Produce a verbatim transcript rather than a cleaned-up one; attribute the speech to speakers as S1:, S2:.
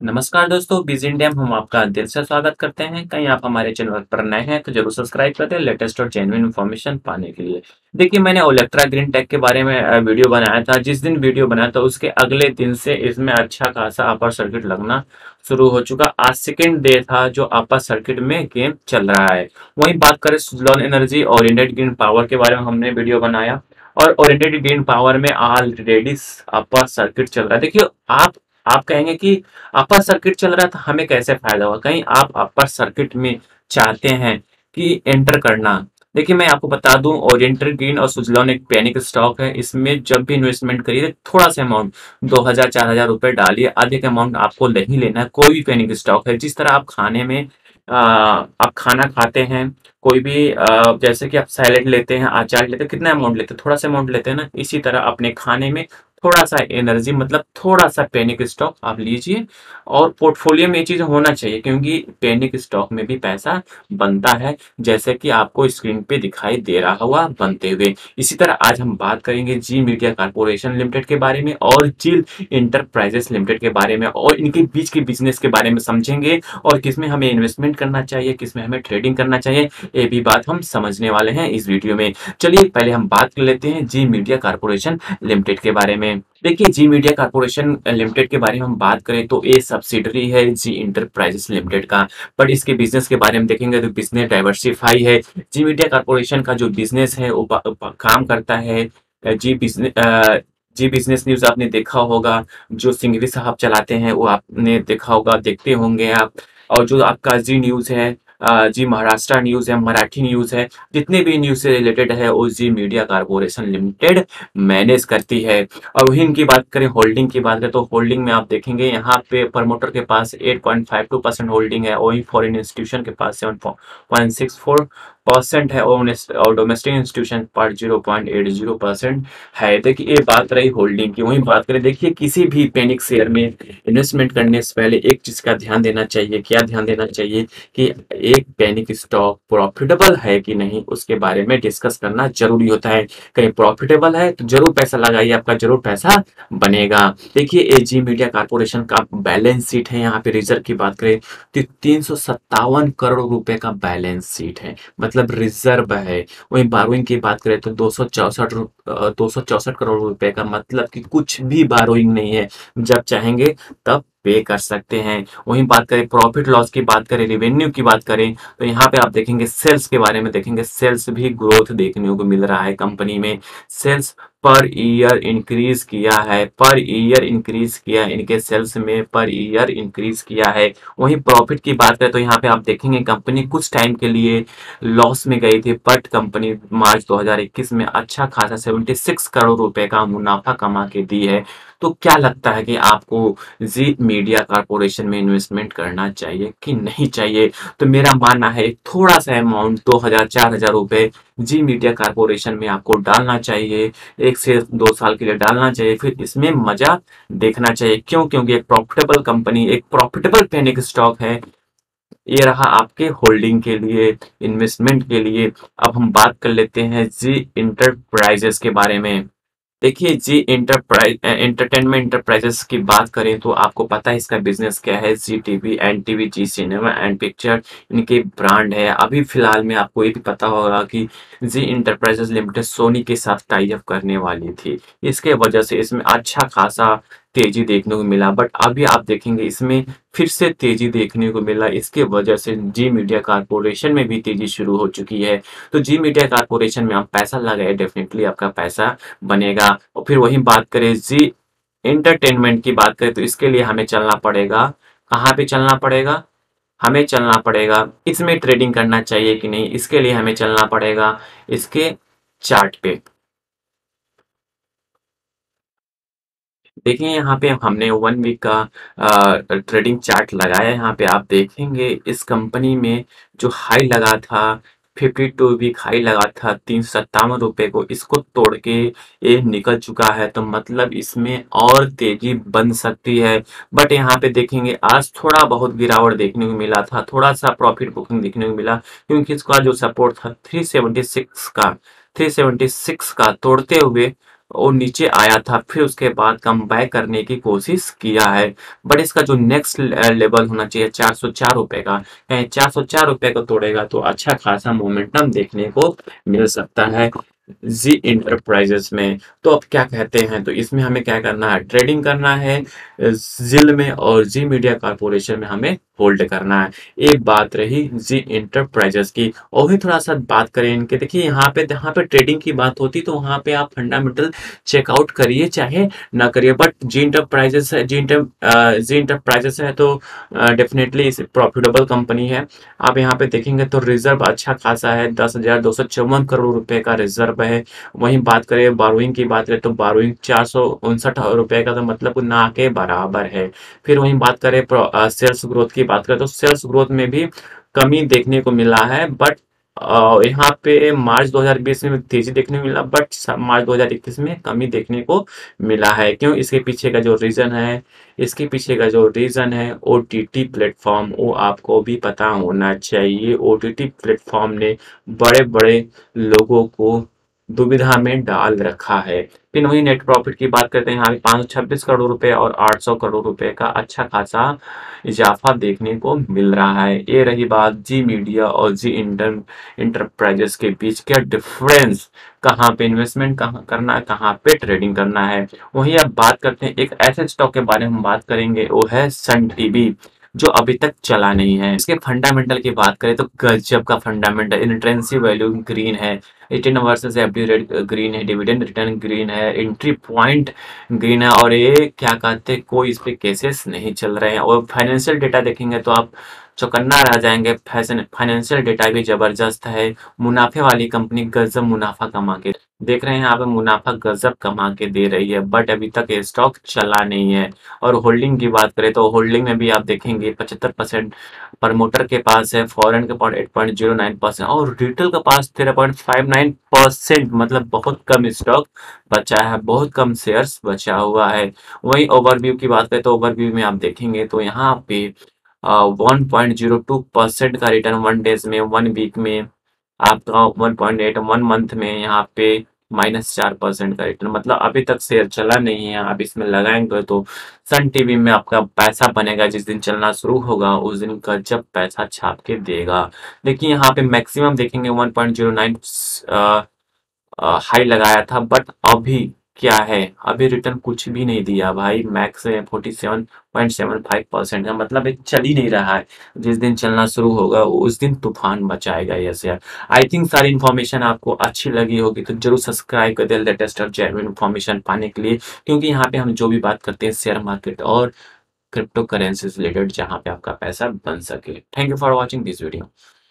S1: नमस्कार दोस्तों, busy India में हम आपका दिल से स्वागत करते हैं। कहीं आप हमारे चैनल पर नए हैं तो जरूर सब्सक्राइब कर दें लेटेस्ट और जेन्युइन इन्फॉर्मेशन पाने के लिए। देखिए, मैंने ओलेक्ट्रा ग्रीन टेक के बारे में अ, वीडियो बनाया था। जिस दिन वीडियो बनाया था उसके अगले दिन से इसमें अच्छा खासा अपर सर्किट लगना शुरू हो चुका। आज सेकेंड डे था जो अपर सर्किट में गेम चल रहा है। वहीं बात करें सुजलॉन एनर्जी और ओरिएंटेड ग्रीन पावर के बारे में हमने वीडियो बनाया और ओरिएंटेड ग्रीन पावर में ऑलरेडी अपर सर्किट चल रहा है। देखिए, आप आप कहेंगे कि अपर सर्किट चल रहा है तो हमें कैसे फायदा होगा। कहीं आप अपर सर्किट में चाहते हैं कि एंटर करना। देखिए, मैं आपको बता दूं, ओरिएंटेड ग्रीन और सुजलॉन एक पैनिक स्टॉक है। इसमें जब भी इन्वेस्टमेंट करिए थोड़ा सा अमाउंट, दो हजार चार हजार रुपए डालिए। अधिक अमाउंट आपको नहीं लेना है। कोई भी पैनिक स्टॉक है, जिस तरह आप खाने में आ, आप खाना खाते हैं, कोई भी आ, जैसे कि आप सैलेड लेते हैं, अचार लेते हैं, कितना अमाउंट लेते हैं, थोड़ा सा अमाउंट लेते हैं ना। इसी तरह अपने खाने में थोड़ा सा एनर्जी मतलब थोड़ा सा पैनिक स्टॉक आप लीजिए और पोर्टफोलियो में ये चीज होना चाहिए, क्योंकि पैनिक स्टॉक में भी पैसा बनता है, जैसे कि आपको स्क्रीन पे दिखाई दे रहा हुआ बनते हुए। इसी तरह आज हम बात करेंगे जी मीडिया कारपोरेशन लिमिटेड के बारे में और जिल इंटरप्राइजेस लिमिटेड के बारे में, और इनके बीच के बिजनेस के बारे में समझेंगे और किसमें हमें इन्वेस्टमेंट करना चाहिए, किसमें हमें ट्रेडिंग करना चाहिए, ये भी बात हम समझने वाले हैं इस वीडियो में। चलिए पहले हम बात कर लेते हैं जी मीडिया कारपोरेशन लिमिटेड के बारे में। देखिए, जी मीडिया कारपोरेशन लिमिटेड के बारे में हम बात करें तो ये सब्सिडरी है जी इंटरप्राइजेस लिमिटेड का। बट इसके बिजनेस के बारे में देखेंगे तो बिजनेस डाइवर्सिफाई है। जी मीडिया कारपोरेशन का जो बिजनेस है वो प- प- काम करता है। Zee business Zee business news आपने देखा होगा, जो सिंघवी साहब चलाते हैं वो आपने देखा होगा, देखते होंगे आप। और जो आपका जी न्यूज है, अ, जी महाराष्ट्र न्यूज है, मराठी न्यूज है, जितने भी न्यूज से रिलेटेड है वो Zee media corporation limited manage करती है। और वही इनकी बात करें, होल्डिंग की बात करें तो होल्डिंग में आप देखेंगे यहाँ पे प्रमोटर के पास eight point five two percent holding है, वही फॉरेन इंस्टीट्यूशन के पास seven point six four percent है और डोमेस्टिक इंस्टीट्यूशन पर zero point eight zero percent है। देखिए, ये बात रही होल्डिंग की। वही बात करें, देखिए किसी भी पैनिक शेयर में इन्वेस्टमेंट करने से पहले एक चीज का ध्यान देना चाहिए। क्या ध्यान देना चाहिए कि एक पैनिक स्टॉक प्रॉफिटेबल है कि नहीं, उसके बारे में डिस्कस करना जरूरी होता है। कहीं प्रॉफिटेबल है तो जरूर पैसा लगाइए, आपका जरूर पैसा बनेगा। देखिए, एजी मीडिया कारपोरेशन का बैलेंस शीट है। यहाँ पे रिजर्व की बात करें तो तीन सौ सत्तावन करोड़ रुपए का बैलेंस शीट है, मतलब रिजर्व है। वहीं बारोइंग की बात करें तो दो सौ चौसठ दो सौ चौसठ करोड़ रुपए का, मतलब कि कुछ भी बारोइंग नहीं है। जब चाहेंगे तब पे कर सकते हैं। वहीं बात करें प्रॉफिट लॉस की, बात करें रेवेन्यू की बात करें तो यहाँ पे आप देखेंगे सेल्स के बारे में देखेंगे, सेल्स भी ग्रोथ देखने को मिल रहा है। कंपनी में सेल्स पर ईयर इंक्रीज किया है, पर ईयर इंक्रीज किया, इनके सेल्स में पर ईयर इंक्रीज किया है। वहीं प्रॉफिट की बात करें तो यहाँ पे आप देखेंगे कंपनी कुछ टाइम के लिए लॉस में गई थी, बट कंपनी मार्च दो हज़ार इक्कीस में अच्छा खासा छिहत्तर करोड़ रुपए का मुनाफा कमा के दी है। तो क्या लगता है कि आपको जी मीडिया कारपोरेशन में इन्वेस्टमेंट करना चाहिए कि नहीं चाहिए? तो मेरा मानना है थोड़ा सा अमाउंट दो हजार चार हजार रुपए जी मीडिया कारपोरेशन में आपको डालना चाहिए। एक से दो साल के लिए डालना चाहिए, फिर इसमें मजा देखना चाहिए। क्यों? क्योंकि एक प्रॉफिटेबल कंपनी, एक प्रॉफिटेबल पैनिक स्टॉक है। ये रहा आपके होल्डिंग के लिए, इन्वेस्टमेंट के लिए। अब हम बात कर लेते हैं जी इंटरप्राइजेस के बारे में। देखिए, जी इंटरप्राइज एंटरटेनमेंट इंटरप्राइजेस की बात करें तो आपको पता है इसका बिजनेस क्या है। Zee TV, N TV, Zee cinema and picture इनके ब्रांड है। अभी फिलहाल में आपको ये भी पता होगा कि जी इंटरप्राइजेस लिमिटेड सोनी के साथ टाई अप करने वाली थी। इसके वजह से इसमें अच्छा खासा तेजी देखने को मिला, बट अभी आप देखेंगे इसमें फिर से तेजी देखने को मिला। इसके वजह से जी मीडिया कारपोरेशन में भी तेजी शुरू हो चुकी है। तो जी मीडिया कारपोरेशन में आप पैसा लगाए, डेफिनेटली आपका पैसा बनेगा। और फिर वही बात करें जी एंटरटेनमेंट की बात करें तो इसके लिए हमें चलना पड़ेगा। कहाँ पे चलना पड़ेगा? हमें चलना पड़ेगा, इसमें ट्रेडिंग करना चाहिए कि नहीं, इसके लिए हमें चलना पड़ेगा इसके चार्ट पे। देखिए, यहाँ पे हमने वन वीक का ट्रेडिंग चार्ट लगाया है। यहाँ पे आप देखेंगे इस कंपनी में जो हाई लगा था, फिफ्टी टू वीक हाई लगा था तीन सौ सत्तावन रुपए को, इसको तोड़ के ये निकल चुका है। तो मतलब इसमें और तेजी बन सकती है। बट यहाँ पे देखेंगे आज थोड़ा बहुत गिरावट देखने को मिला था, थोड़ा सा प्रॉफिट बुकिंग देखने को मिला, क्योंकि इसका जो सपोर्ट था थ्री सेवेंटी सिक्स का, थ्री सेवेंटी सिक्स का तोड़ते हुए वो नीचे आया था, फिर उसके बाद कम बैक करने की कोशिश किया है। बट इसका जो नेक्स्ट लेवल होना चाहिए चार सौ चार रुपए का, कहीं चार सौ चार रुपए को तोड़ेगा तो अच्छा खासा मोमेंटम देखने को मिल सकता है जी इंटरप्राइजेस में। तो अब क्या कहते हैं, तो इसमें हमें क्या करना है, ट्रेडिंग करना है जिल में, और जी मीडिया कॉर्पोरेशन में हमें होल्ड करना है। एक बात रही जी इंटरप्राइजेस की, और भी थोड़ा सा बात करें इनके। देखिए यहाँ पे यहाँ पे ट्रेडिंग की बात होती तो वहाँ पे आप फंडामेंटल चेकआउट करिए चाहे ना करिए, बट जी इंटरप्राइजेस है, जी इंटर जी इंटरप्राइजेस है तो डेफिनेटली इस प्रॉफिटेबल कंपनी है। आप यहाँ पे देखेंगे तो रिजर्व अच्छा खासा है, दस हजार दो सौ चौवन करोड़ रुपए का रिजर्व है। वहीं बात करें बारोइंग की, बात करें तो बारोइंग चार सौ उनसठ रुपए का, तो मतलब ना के बराबर है। फिर वहीं बात करें सेल्स ग्रोथ की, बात करें तो सेल्स ग्रोथ में भी कमी देखने को मिला है, बट अ, यहाँ पे मार्च दो हज़ार बीस में तेजी देखने को मिला, बट मार्च दो हज़ार इक्कीस में कमी देखने को मिला है। क्यों, इसके पीछे का जो रीजन है, इसके पीछे का जो रीजन है ओटीटी प्लेटफॉर्म, वो आपको भी पता होना चाहिए। ओटीटी प्लेटफॉर्म ने बड़े बड़े लोगों को दुविधा में डाल रखा है। फिर वही नेट प्रॉफिट की बात करते हैं, यहाँ पे पाँच सौ छब्बीस करोड़ रुपए और आठ सौ करोड़ रुपए का अच्छा खासा इजाफा देखने को मिल रहा है। ये रही बात जी मीडिया और जी इंटर इंटरप्राइजेस के बीच का डिफरेंस, कहाँ पे इन्वेस्टमेंट कहाँ करना है, कहाँ पे ट्रेडिंग करना है। वहीं अब बात करते हैं एक ऐसे स्टॉक के बारे में बात करेंगे, वो है सन टीवी, जो अभी तक चला नहीं है। इसके फंडामेंटल की बात करें तो गजब का फंडामेंटल, इंट्रेंसिव वैल्यू ग्रीन है, return versus FD rate green है, डिविडेंड रिटर्न ग्रीन है, एंट्री पॉइंट ग्रीन है, और ये क्या कहते हैं, कोई इस पे केसेस नहीं चल रहे हैं। और फाइनेंशियल डेटा देखेंगे तो आप चौकन्ना रह जाएंगे। फैशन फाइनेंशियल डेटा भी जबरदस्त है, मुनाफे वाली कंपनी गजब मुनाफा कमा के देख रहे हैं, यहाँ पे मुनाफा गजब कमा के दे रही है, बट अभी तक ये स्टॉक चला नहीं है। और होल्डिंग की बात करें तो होल्डिंग में भी आप देखेंगे पचहत्तर परसेंट प्रमोटर के पास है, फॉरेन के पास eight point zero nine percent और रिटेल के पास तेरह पॉइंट फाइव नाइन परसेंट, मतलब बहुत कम स्टॉक बचा है, बहुत कम शेयर्स बचा हुआ है। वही ओवरव्यू की बात करें तो ओवरव्यू में आप देखेंगे तो यहाँ पे one point zero two percent का रिटर्न वन डेज में, वन वीक में आपका one point eight, one month में यहाँ पे माइनस चार परसेंट का रिटर्न, मतलब अभी तक शेयर चला नहीं है। आप इसमें लगाएंगे तो सन टीवी में आपका पैसा बनेगा, जिस दिन चलना शुरू होगा उस दिन का जब पैसा छाप के देगा। देखिए यहाँ पे मैक्सिमम देखेंगे one point zero nine high लगाया था, बट अभी क्या है, अभी रिटर्न कुछ भी नहीं दिया भाई, मैक्स है forty seven point seven five percent का, मतलब ये चल ही नहीं रहा है। जिस दिन चलना शुरू होगा उस दिन तूफान मचाएगा ये शेयर। आई थिंक सारी इन्फॉर्मेशन आपको अच्छी लगी होगी, तो जरूर सब्सक्राइब कर दे लेटेस्ट और जेन्युइन इन्फॉर्मेशन पाने के लिए, क्योंकि यहाँ पे हम जो भी बात करते हैं शेयर मार्केट और क्रिप्टो करेंसी रिलेटेड, जहाँ पे आपका पैसा बन सके। Thank you for watching this video.